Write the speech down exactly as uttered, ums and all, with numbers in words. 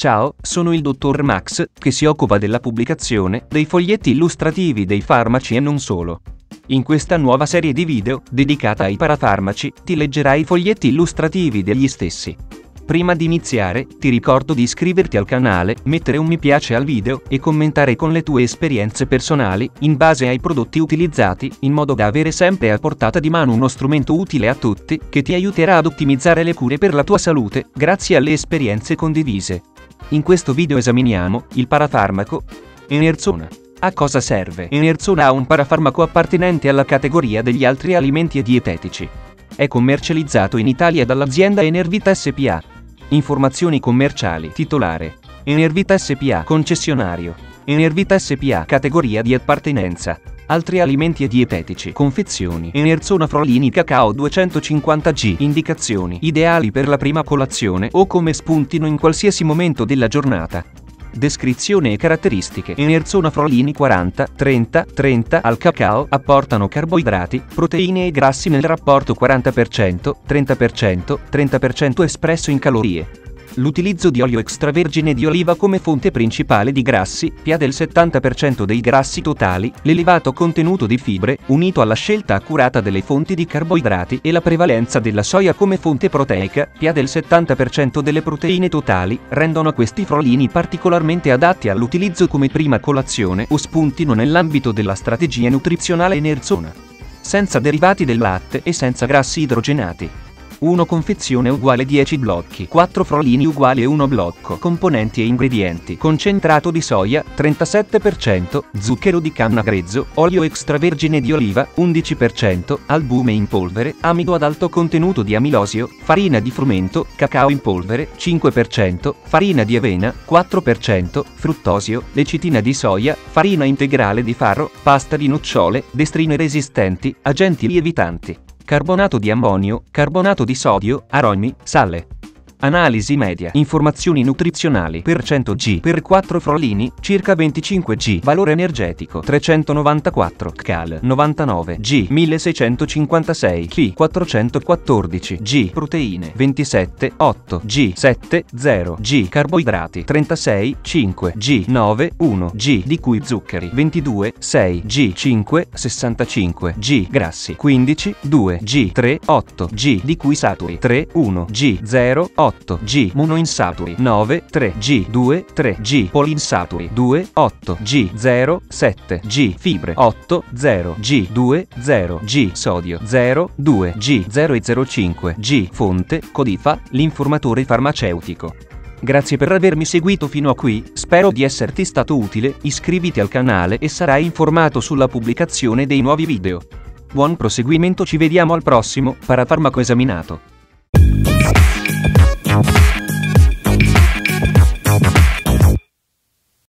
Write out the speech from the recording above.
Ciao, sono il dottor Max, che si occupa della pubblicazione dei foglietti illustrativi dei farmaci e non solo. In questa nuova serie di video, dedicata ai parafarmaci, ti leggerai i foglietti illustrativi degli stessi. Prima di iniziare, ti ricordo di iscriverti al canale, mettere un mi piace al video e commentare con le tue esperienze personali, in base ai prodotti utilizzati, in modo da avere sempre a portata di mano uno strumento utile a tutti, che ti aiuterà ad ottimizzare le cure per la tua salute, grazie alle esperienze condivise. In questo video esaminiamo il parafarmaco Enerzona. A cosa serve? Enerzona è un parafarmaco appartenente alla categoria degli altri alimenti e dietetici. È commercializzato in Italia dall'azienda Enervita S P A. Informazioni commerciali. Titolare: Enervita S P A. Concessionario: Enervita S P A. Categoria di appartenenza: altri alimenti e dietetici. Confezioni: Enerzona Frolini Cacao duecentocinquanta grammi. Indicazioni: ideali per la prima colazione o come spuntino in qualsiasi momento della giornata. Descrizione e caratteristiche: Enerzona Frolini quaranta trenta trenta al cacao apportano carboidrati, proteine e grassi nel rapporto quaranta per cento trenta per cento trenta per cento espresso in calorie. L'utilizzo di olio extravergine di oliva come fonte principale di grassi, P A del settanta per cento dei grassi totali, l'elevato contenuto di fibre, unito alla scelta accurata delle fonti di carboidrati e la prevalenza della soia come fonte proteica, P A del settanta per cento delle proteine totali, rendono questi frolini particolarmente adatti all'utilizzo come prima colazione o spuntino nell'ambito della strategia nutrizionale Enerzona. Senza derivati del latte e senza grassi idrogenati. uno confezione uguale dieci blocchi. quattro frolini uguali uno blocco. Componenti e ingredienti: concentrato di soia trentasette per cento, zucchero di canna grezzo, olio extravergine di oliva undici per cento, albume in polvere, amido ad alto contenuto di amilosio, farina di frumento, cacao in polvere cinque per cento, farina di avena quattro per cento, fruttosio, lecitina di soia, farina integrale di farro, pasta di nocciole, destrine resistenti, agenti lievitanti. Carbonato di ammonio, carbonato di sodio, aromi, sale. Analisi media. Informazioni nutrizionali: per cento grammi per quattro frolini, circa venticinque grammi. Valore energetico: trecentonovantaquattro kcal, novantanove grammi, milleseicentocinquantasei chilokalori, quattrocentoquattordici grammi. Proteine: ventisette, otto grammi, sette, zero grammi. Carboidrati: trentasei, cinque grammi, nove, uno grammi, di cui zuccheri: ventidue, sei grammi, cinque, sessantacinque grammi. Grassi: quindici, due grammi, tre, otto grammi, di cui saturi: tre, uno grammi, zero, otto grammi. Monoinsaturi: nove, tre grammi, due, tre grammi. Polinsaturi: due, otto grammi, zero, sette grammi. Fibre: otto, zero grammi, due, zero grammi. Sodio: zero, due grammi, zero e zero virgola cinque grammi. Fonte: Codifa, l'informatore farmaceutico. Grazie per avermi seguito fino a qui, spero di esserti stato utile, iscriviti al canale e sarai informato sulla pubblicazione dei nuovi video. Buon proseguimento, ci vediamo al prossimo parafarmaco esaminato.